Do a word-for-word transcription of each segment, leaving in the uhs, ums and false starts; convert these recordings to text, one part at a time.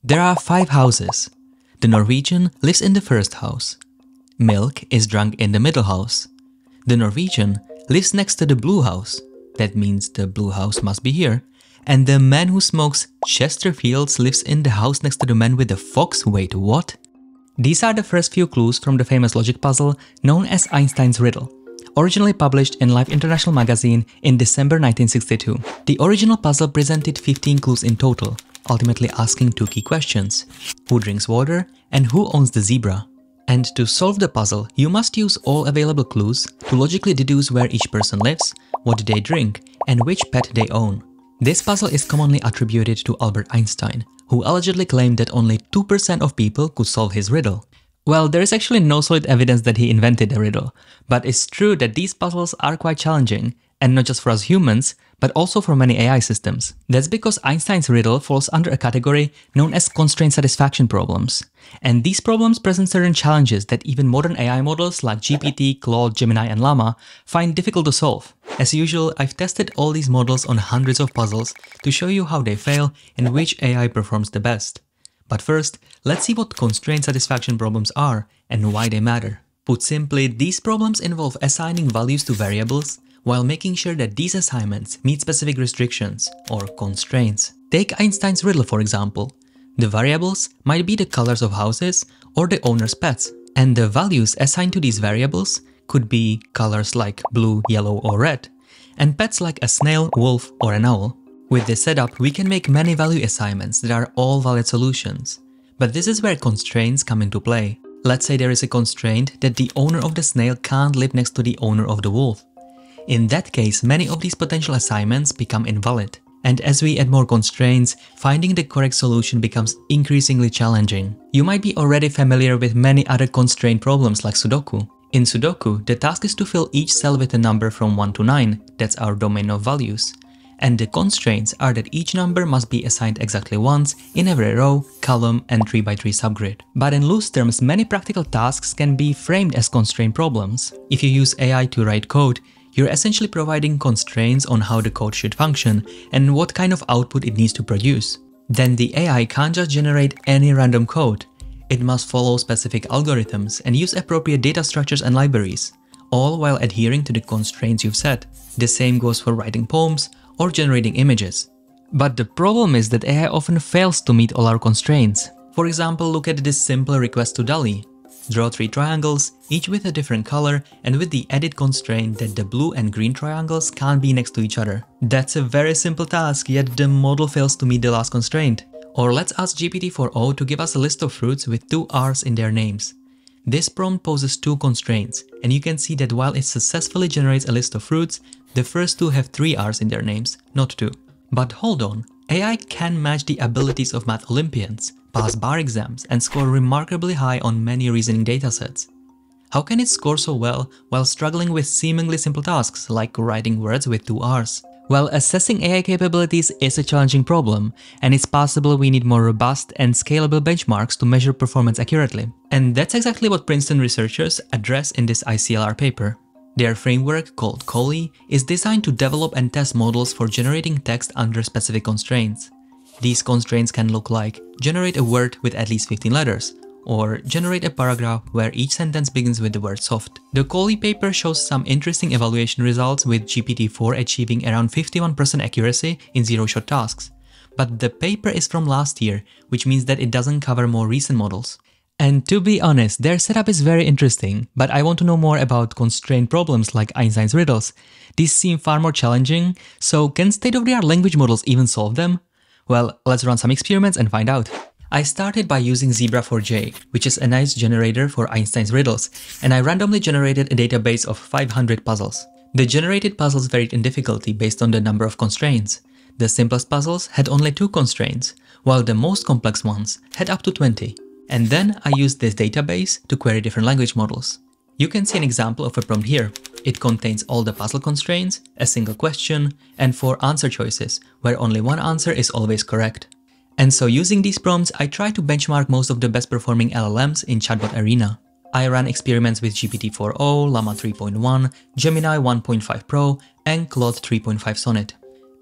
There are five houses. The Norwegian lives in the first house. Milk is drunk in the middle house. The Norwegian lives next to the blue house. That means the blue house must be here. And the man who smokes Chesterfields lives in the house next to the man with the fox. Wait, what? These are the first few clues from the famous logic puzzle known as Einstein's riddle, originally published in Life International magazine in December nineteen sixty-two. The original puzzle presented fifteen clues in total, ultimately asking two key questions: who drinks water and who owns the zebra? And to solve the puzzle, you must use all available clues to logically deduce where each person lives, what they drink, and which pet they own. This puzzle is commonly attributed to Albert Einstein, who allegedly claimed that only two percent of people could solve his riddle. Well, there is actually no solid evidence that he invented the riddle, but it's true that these puzzles are quite challenging, and not just for us humans, but also for many A I systems. That's because Einstein's riddle falls under a category known as constraint satisfaction problems. And these problems present certain challenges that even modern A I models like G P T, Claude, Gemini and Llama find difficult to solve. As usual, I've tested all these models on hundreds of puzzles to show you how they fail and which A I performs the best. But first, let's see what constraint satisfaction problems are and why they matter. Put simply, these problems involve assigning values to variables while making sure that these assignments meet specific restrictions, or constraints. Take Einstein's riddle for example. The variables might be the colors of houses or the owner's pets, and the values assigned to these variables could be colors like blue, yellow or red, and pets like a snail, wolf or an owl. With this setup, we can make many value assignments that are all valid solutions. But this is where constraints come into play. Let's say there is a constraint that the owner of the snail can't live next to the owner of the wolf. In that case, many of these potential assignments become invalid. And as we add more constraints, finding the correct solution becomes increasingly challenging. You might be already familiar with many other constraint problems like Sudoku. In Sudoku, the task is to fill each cell with a number from one to nine, that's our domain of values. And the constraints are that each number must be assigned exactly once in every row, column and three by three subgrid. But in loose terms, many practical tasks can be framed as constraint problems. If you use A I to write code, you're essentially providing constraints on how the code should function and what kind of output it needs to produce. Then the A I can't just generate any random code. It must follow specific algorithms and use appropriate data structures and libraries, all while adhering to the constraints you've set. The same goes for writing poems or generating images. But the problem is that A I often fails to meet all our constraints. For example, look at this simple request to DALL-E. Draw three triangles, each with a different color and with the added constraint that the blue and green triangles can't be next to each other. That's a very simple task, yet the model fails to meet the last constraint. Or let's ask G P T four o to give us a list of fruits with two R's in their names. This prompt poses two constraints, and you can see that while it successfully generates a list of fruits, the first two have three R's in their names, not two. But hold on, A I can match the abilities of math Olympians, pass bar exams and score remarkably high on many reasoning datasets. How can it score so well while struggling with seemingly simple tasks like writing words with two R's? Well, assessing A I capabilities is a challenging problem, and it's possible we need more robust and scalable benchmarks to measure performance accurately. And that's exactly what Princeton researchers address in this I C L R paper. Their framework, called COLI, is designed to develop and test models for generating text under specific constraints. These constraints can look like generate a word with at least fifteen letters, or generate a paragraph where each sentence begins with the word soft. The COLI paper shows some interesting evaluation results with G P T four achieving around fifty-one percent accuracy in zero-shot tasks. But the paper is from last year, which means that it doesn't cover more recent models. And to be honest, their setup is very interesting, but I want to know more about constraint problems like Einstein's riddles. These seem far more challenging, so can state-of-the-art language models even solve them? Well, let's run some experiments and find out. I started by using Zebra four j, which is a nice generator for Einstein's riddles, and I randomly generated a database of five hundred puzzles. The generated puzzles varied in difficulty based on the number of constraints. The simplest puzzles had only two constraints, while the most complex ones had up to twenty. And then I used this database to query different language models. You can see an example of a prompt here. It contains all the puzzle constraints, a single question, and four answer choices, where only one answer is always correct. And so using these prompts, I try to benchmark most of the best performing L L Ms in chatbot arena. I ran experiments with G P T four o, Llama three point one, Gemini one point five Pro, and Claude three point five Sonnet.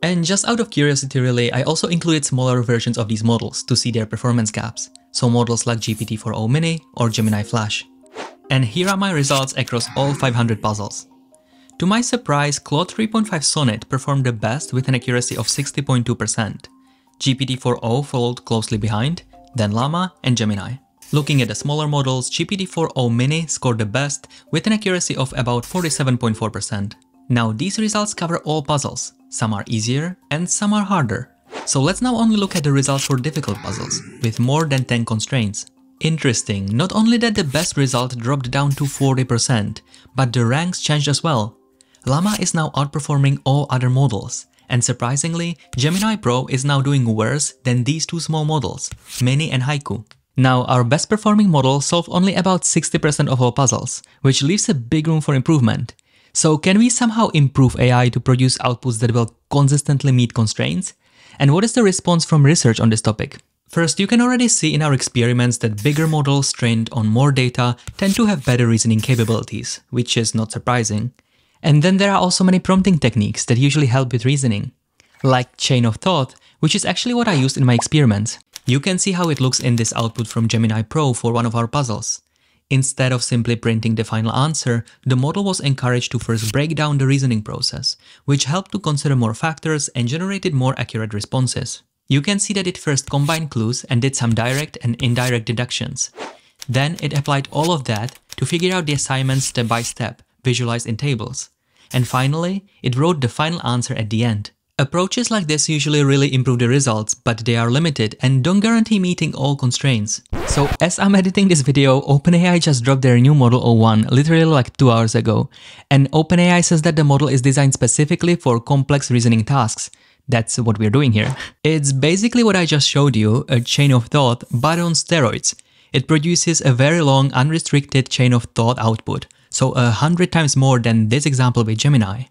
And just out of curiosity really, I also included smaller versions of these models to see their performance gaps, so models like G P T four o Mini or Gemini Flash. And here are my results across all five hundred puzzles. To my surprise, Claude three point five Sonnet performed the best with an accuracy of sixty point two percent. G P T four o followed closely behind, then Llama and Gemini. Looking at the smaller models, G P T four o Mini scored the best with an accuracy of about forty-seven point four percent. Now these results cover all puzzles, some are easier and some are harder. So let's now only look at the results for difficult puzzles, with more than ten constraints. Interesting, not only that the best result dropped down to forty percent, but the ranks changed as well. Llama is now outperforming all other models, and surprisingly, Gemini Pro is now doing worse than these two small models, Mini and Haiku. Now, our best performing model solved only about sixty percent of all puzzles, which leaves a big room for improvement. So can we somehow improve A I to produce outputs that will consistently meet constraints? And what is the response from research on this topic? First, you can already see in our experiments that bigger models trained on more data tend to have better reasoning capabilities, which is not surprising. And then there are also many prompting techniques that usually help with reasoning, like chain of thought, which is actually what I used in my experiments. You can see how it looks in this output from Gemini Pro for one of our puzzles. Instead of simply printing the final answer, the model was encouraged to first break down the reasoning process, which helped to consider more factors and generated more accurate responses. You can see that it first combined clues and did some direct and indirect deductions. Then it applied all of that to figure out the assignments step by step, visualized in tables. And finally, it wrote the final answer at the end. Approaches like this usually really improve the results, but they are limited and don't guarantee meeting all constraints. So as I'm editing this video, OpenAI just dropped their new model o one literally like two hours ago. And OpenAI says that the model is designed specifically for complex reasoning tasks. That's what we're doing here. It's basically what I just showed you, a chain of thought, but on steroids. It produces a very long unrestricted chain of thought output, so a hundred times more than this example with Gemini.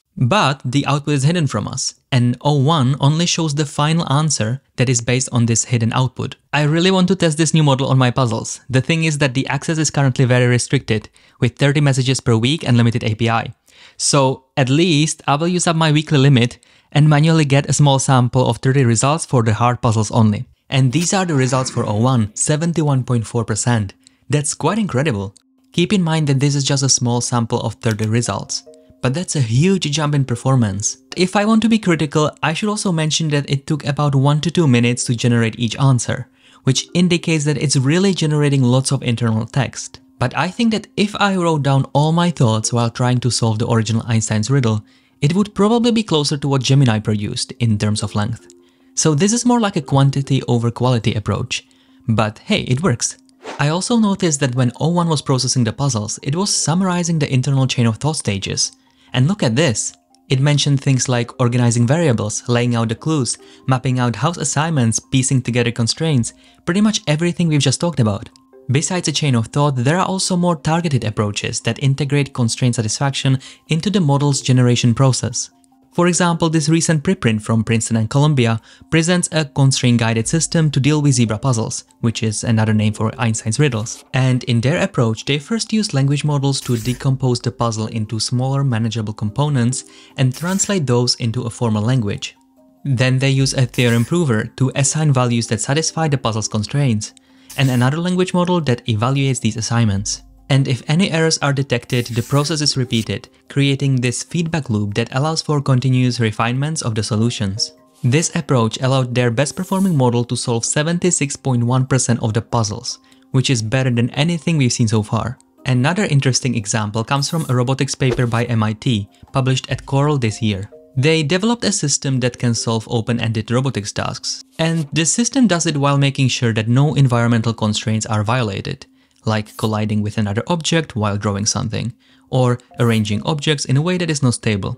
But the output is hidden from us, and o one only shows the final answer that is based on this hidden output. I really want to test this new model on my puzzles. The thing is that the access is currently very restricted, with thirty messages per week and limited A P I. So at least I will use up my weekly limit and manually get a small sample of thirty results for the hard puzzles only. And these are the results for o one, seventy-one point four percent. That's quite incredible. Keep in mind that this is just a small sample of thirty results. But that's a huge jump in performance. If I want to be critical, I should also mention that it took about one to two minutes to generate each answer, which indicates that it's really generating lots of internal text. But I think that if I wrote down all my thoughts while trying to solve the original Einstein's riddle, it would probably be closer to what Gemini produced in terms of length. So this is more like a quantity over quality approach. But hey, it works. I also noticed that when o one was processing the puzzles, it was summarizing the internal chain of thought stages. And look at this! It mentioned things like organizing variables, laying out the clues, mapping out house assignments, piecing together constraints, pretty much everything we've just talked about. Besides a chain of thought, there are also more targeted approaches that integrate constraint satisfaction into the model's generation process. For example, this recent preprint from Princeton and Columbia presents a constraint-guided system to deal with zebra puzzles, which is another name for Einstein's riddles. And in their approach, they first used language models to decompose the puzzle into smaller manageable components and translate those into a formal language. Then they use a theorem prover to assign values that satisfy the puzzle's constraints, and another language model that evaluates these assignments. And if any errors are detected, the process is repeated, creating this feedback loop that allows for continuous refinements of the solutions. This approach allowed their best performing model to solve seventy-six point one percent of the puzzles, which is better than anything we've seen so far. Another interesting example comes from a robotics paper by M I T, published at Coral this year. They developed a system that can solve open-ended robotics tasks. And the system does it while making sure that no environmental constraints are violated, like colliding with another object while drawing something, or arranging objects in a way that is not stable.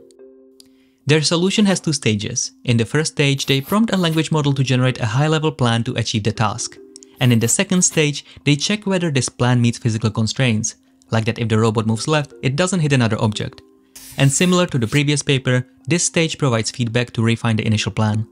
Their solution has two stages. In the first stage, they prompt a language model to generate a high-level plan to achieve the task. And in the second stage, they check whether this plan meets physical constraints, like that if the robot moves left, it doesn't hit another object. And similar to the previous paper, this stage provides feedback to refine the initial plan.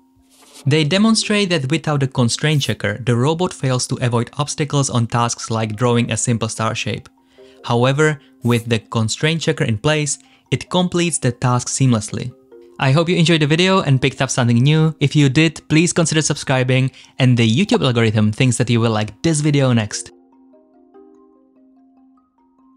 They demonstrate that without a constraint checker, the robot fails to avoid obstacles on tasks like drawing a simple star shape. However, with the constraint checker in place, it completes the task seamlessly. I hope you enjoyed the video and picked up something new. If you did, please consider subscribing, and the YouTube algorithm thinks that you will like this video next.